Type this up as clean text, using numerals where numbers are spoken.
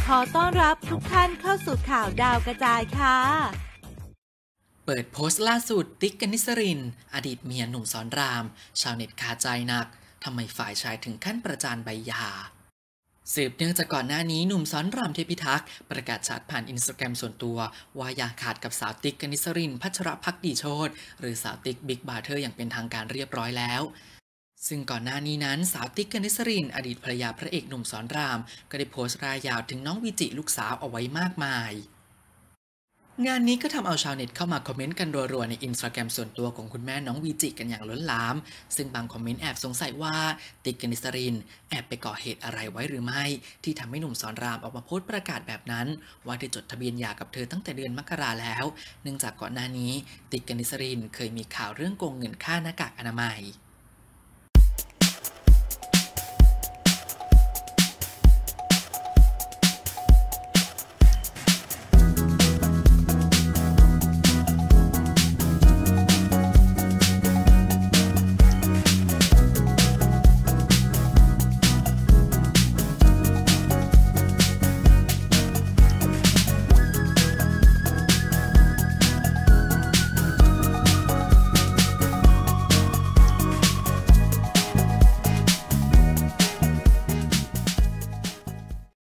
ขอต้อนรับทุกท่านเข้าสู่ข่าวดาวกระจายค่ะเปิดโพสต์ล่าสุดติ๊กกนิษรินอดีตเมียหนุ่มสอนรามชาวเน็ตคาใจหนักทำไมฝ่ายชายถึงขั้นประจานใบหย่าสืบเนื่องจากก่อนหน้านี้หนุ่มสอนรามเทพิทักษ์ประกาศชัดผ่านอินสตาแกรมส่วนตัวว่าอย่าขาดกับสาวติ๊กกนิษรินพัชรภักดีโชติหรือสาวติ๊กบิ๊กบาร์เทอร์อย่างเป็นทางการเรียบร้อยแล้วซึ่งก่อนหน้านี้นั้นสาวติ๊กกนิษรินอดีตภรรยาพระเอกหนุ่มสอนรามก็ได้โพสต์รายยาวถึงน้องวิจิลูกสาวเอาไว้มากมายงานนี้ก็ทำเอาชาวเน็ตเข้ามาคอมเมนต์กันรัวๆในอินสตาแกรมส่วนตัวของคุณแม่น้องวีจิกันอย่างล้นหลามซึ่งบางคอมเมนต์แอบสงสัยว่าติ๊กกนิษรินแอบไปก่อเหตุอะไรไว้หรือไม่ที่ทำให้หนุ่มสอนรามออกมาโพสต์ประกาศแบบนั้นว่าได้จดทะเบียนหย่ากับเธอตั้งแต่เดือนมกราแล้วเนื่องจากก่อนหน้านี้ติ๊กกนิษรินเคยมีข่าวเรื่องโกงเงินค่าหน้ากากอนามัย